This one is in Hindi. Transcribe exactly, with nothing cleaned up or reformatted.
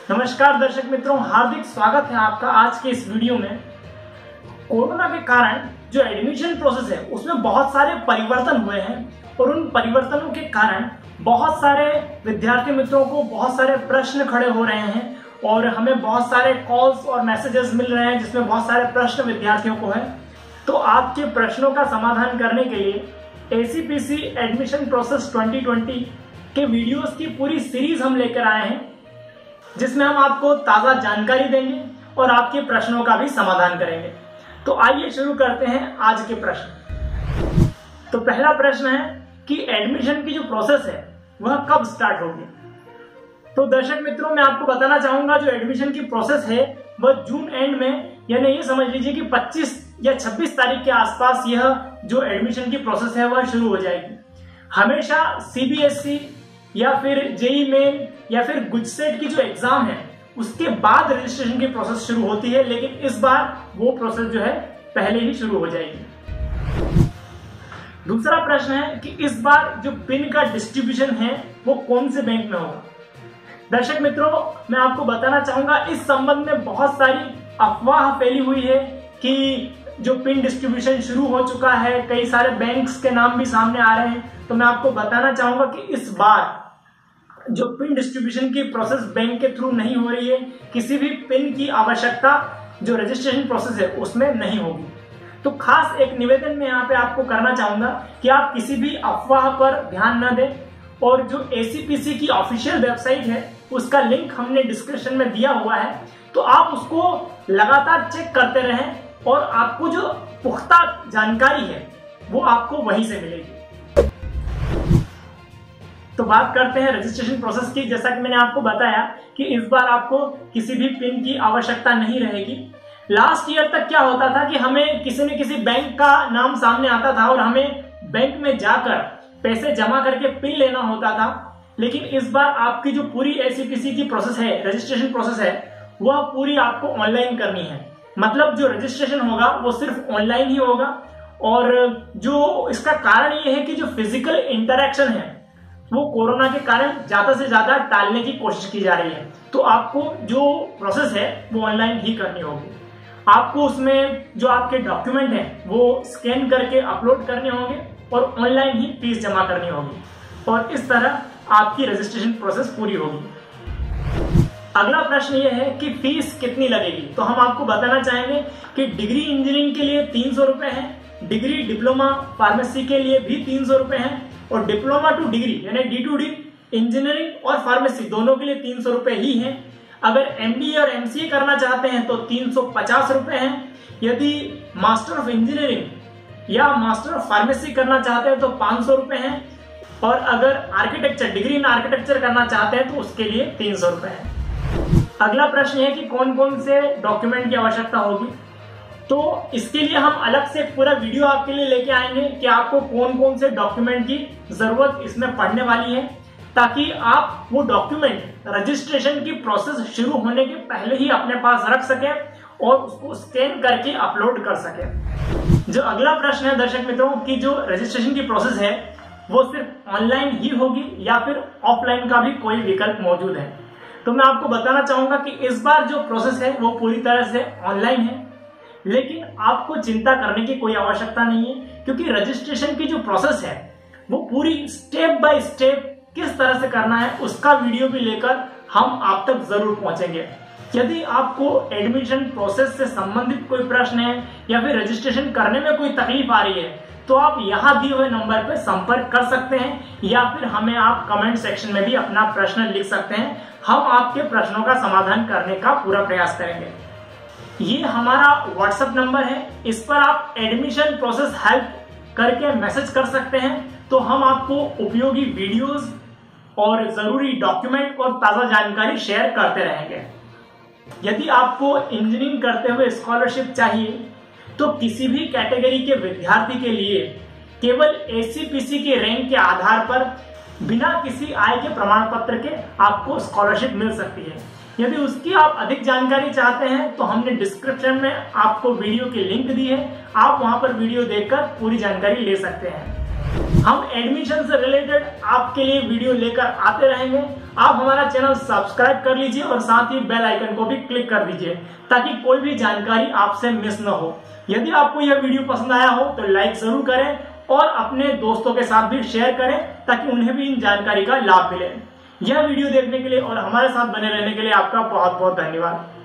नमस्कार दर्शक मित्रों, हार्दिक स्वागत है आपका आज के इस वीडियो में। कोरोना के कारण जो एडमिशन प्रोसेस है उसमें बहुत सारे परिवर्तन हुए हैं और उन परिवर्तनों के कारण बहुत सारे विद्यार्थी मित्रों को बहुत सारे प्रश्न खड़े हो रहे हैं और हमें बहुत सारे कॉल्स और मैसेजेस मिल रहे हैं जिसमें बहुत सारे प्रश्न विद्यार्थियों को है। तो आपके प्रश्नों का समाधान करने के लिए ACPC admission process twenty twenty के वीडियोस की पूरी सीरीज हम लेकर आए हैं, जिसमें हम आपको ताजा जानकारी देंगे और आपके प्रश्नों का भी समाधान करेंगे। तो आइए शुरू करते हैं आज के प्रश्न। तो पहला प्रश्न है कि एडमिशन की जो प्रोसेस है वह कब स्टार्ट होगी। तो दर्शक मित्रों, मैं आपको बताना चाहूंगा जो एडमिशन की प्रोसेस है वह जून एंड में, यानी ये समझ लीजिए कि पच्चीस या छब्बीस तारीख के आसपास यह जो एडमिशन की प्रोसेस है वह शुरू हो जाएगी। हमेशा सीबीएसई या फिर जेई मेन या फिर गुजसेट की जो एग्जाम है उसके बाद रजिस्ट्रेशन की प्रोसेस शुरू होती है, लेकिन इस बार वो प्रोसेस जो है पहले ही शुरू हो जाएगी। दूसरा प्रश्न है कि इस बार जो पिन का डिस्ट्रीब्यूशन है वो कौन से बैंक में होगा। दर्शक मित्रों, मैं आपको बताना चाहूंगा इस संबंध में बहुत सारी अफवाह फैली हुई है कि जो पिन डिस्ट्रीब्यूशन शुरू हो चुका है, कई सारे बैंक्स के नाम भी सामने आ रहे हैं। तो मैं आपको बताना चाहूंगा कि इस बार जो पिन डिस्ट्रीब्यूशन की प्रोसेस बैंक के थ्रू नहीं हो रही है, किसी भी पिन की आवश्यकता जो रजिस्ट्रेशन प्रोसेस है उसमें नहीं होगी। तो खास एक निवेदन में यहाँ पे आपको करना चाहूंगा कि आप किसी भी अफवाह पर ध्यान न दें और जो एसीपीसी की ऑफिशियल वेबसाइट है उसका लिंक हमने डिस्क्रिप्शन में दिया हुआ है, तो आप उसको लगातार चेक करते रहें और आपको जो पुख्ता जानकारी है वो आपको वहीं से मिलेगी। तो बात करते हैं रजिस्ट्रेशन प्रोसेस की। जैसा कि मैंने आपको बताया कि इस बार आपको किसी भी पिन की आवश्यकता नहीं रहेगी। लास्ट ईयर तक क्या होता था कि हमें किसी न किसी बैंक का नाम सामने आता था और हमें बैंक में जाकर पैसे जमा करके पिन लेना होता था, लेकिन इस बार आपकी जो पूरी एसीपीसी की प्रोसेस है, रजिस्ट्रेशन प्रोसेस है, वह पूरी आपको ऑनलाइन करनी है। मतलब जो रजिस्ट्रेशन होगा वो सिर्फ ऑनलाइन ही होगा और जो इसका कारण ये है कि जो फिजिकल इंटरेक्शन है वो कोरोना के कारण ज्यादा से ज्यादा टालने की कोशिश की जा रही है। तो आपको जो प्रोसेस है वो ऑनलाइन ही करनी होगी। आपको उसमें जो आपके डॉक्यूमेंट हैं वो स्कैन करके अपलोड करने होंगे और ऑनलाइन ही फीस जमा करनी होगी और इस तरह आपकी रजिस्ट्रेशन प्रोसेस पूरी होगी। अगला प्रश्न ये है कि फीस कितनी लगेगी। तो हम आपको बताना चाहेंगे कि डिग्री इंजीनियरिंग के लिए तीन सौ रुपए है, डिग्री डिप्लोमा फार्मेसी के लिए भी तीन सौ रुपए है और डिप्लोमा टू डिग्री यानी डी टू डी इंजीनियरिंग और फार्मेसी दोनों के लिए तीन सौ रुपए ही हैं। अगर एमबीए और एमसीए करना चाहते हैं तो तीन सौ पचास रुपए हैं। यदि मास्टर ऑफ इंजीनियरिंग या मास्टर ऑफ फार्मेसी करना चाहते हैं तो पांच सौ रुपए हैं और अगर आर्किटेक्चर डिग्री इन आर्किटेक्चर करना चाहते हैं तो उसके लिए तीन सौ रुपए है। अगला प्रश्न है कि कौन कौन से डॉक्यूमेंट की आवश्यकता होगी। तो इसके लिए हम अलग से पूरा वीडियो आपके लिए लेके आएंगे कि आपको कौन कौन से डॉक्यूमेंट की जरूरत इसमें पड़ने वाली है, ताकि आप वो डॉक्यूमेंट रजिस्ट्रेशन की प्रोसेस शुरू होने के पहले ही अपने पास रख सकें और उसको स्कैन करके अपलोड कर सकें। जो अगला प्रश्न है दर्शक मित्रों कि जो रजिस्ट्रेशन की प्रोसेस है वो सिर्फ ऑनलाइन ही होगी या फिर ऑफलाइन का भी कोई विकल्प मौजूद है। तो मैं आपको बताना चाहूंगा कि इस बार जो प्रोसेस है वो पूरी तरह से ऑनलाइन है, लेकिन आपको चिंता करने की कोई आवश्यकता नहीं है, क्योंकि रजिस्ट्रेशन की जो प्रोसेस है वो पूरी स्टेप बाय स्टेप किस तरह से करना है उसका वीडियो भी लेकर हम आप तक जरूर पहुंचेंगे। यदि आपको एडमिशन प्रोसेस से संबंधित कोई प्रश्न है या फिर रजिस्ट्रेशन करने में कोई तकलीफ आ रही है तो आप यहाँ दिए हुए नंबर पर संपर्क कर सकते हैं या फिर हमें आप कमेंट सेक्शन में भी अपना प्रश्न लिख सकते हैं। हम आपके प्रश्नों का समाधान करने का पूरा प्रयास करेंगे। ये हमारा व्हाट्सएप नंबर है, इस पर आप एडमिशन प्रोसेस हेल्प करके मैसेज कर सकते हैं, तो हम आपको उपयोगी वीडियोस और जरूरी डॉक्यूमेंट और ताजा जानकारी शेयर करते रहेंगे। यदि आपको इंजीनियरिंग करते हुए स्कॉलरशिप चाहिए तो किसी भी कैटेगरी के विद्यार्थी के लिए केवल एसीपीसी के रैंक के आधार पर बिना किसी आय के प्रमाण पत्र के आपको स्कॉलरशिप मिल सकती है। यदि उसकी आप अधिक जानकारी चाहते हैं तो हमने डिस्क्रिप्शन में आपको वीडियो की लिंक दी है, आप वहां पर वीडियो देखकर पूरी जानकारी ले सकते हैं। हम एडमिशन से रिलेटेड आपके लिए वीडियो लेकर आते रहेंगे। आप हमारा चैनल सब्सक्राइब कर लीजिए और साथ ही बेल आइकन को भी क्लिक कर दीजिए ताकि कोई भी जानकारी आपसे मिस न हो। यदि आपको यह वीडियो पसंद आया हो तो लाइक जरूर करें और अपने दोस्तों के साथ भी शेयर करें ताकि उन्हें भी इन जानकारी का लाभ मिले। यह वीडियो देखने के लिए और हमारे साथ बने रहने के लिए आपका बहुत बहुत धन्यवाद।